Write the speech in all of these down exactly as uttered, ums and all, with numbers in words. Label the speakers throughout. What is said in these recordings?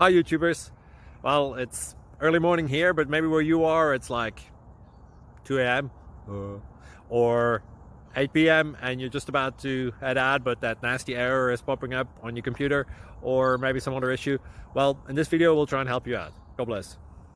Speaker 1: Hi YouTubers. Well, it's early morning here, but maybe where you are it's like two A M Uh, or eight P M and you're just about to head out, but that nasty error is popping up on your computer, or maybe some other issue. Well, in this video we'll try and help you out. God bless.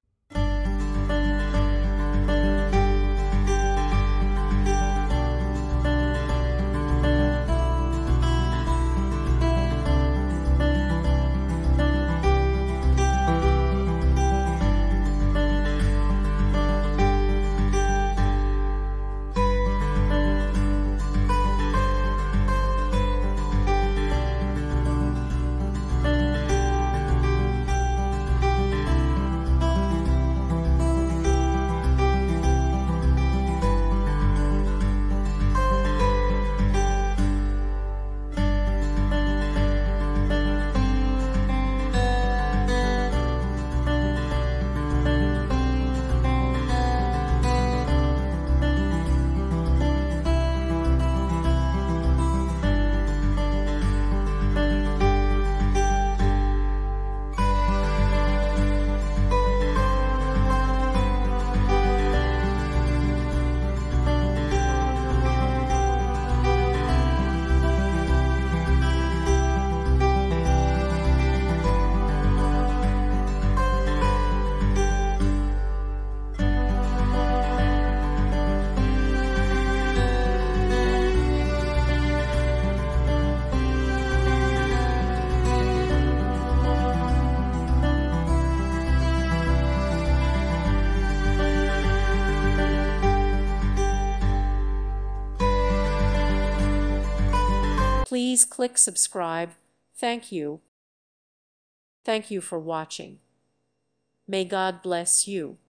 Speaker 2: Please click subscribe. Thank you. Thank you for watching. May God bless you.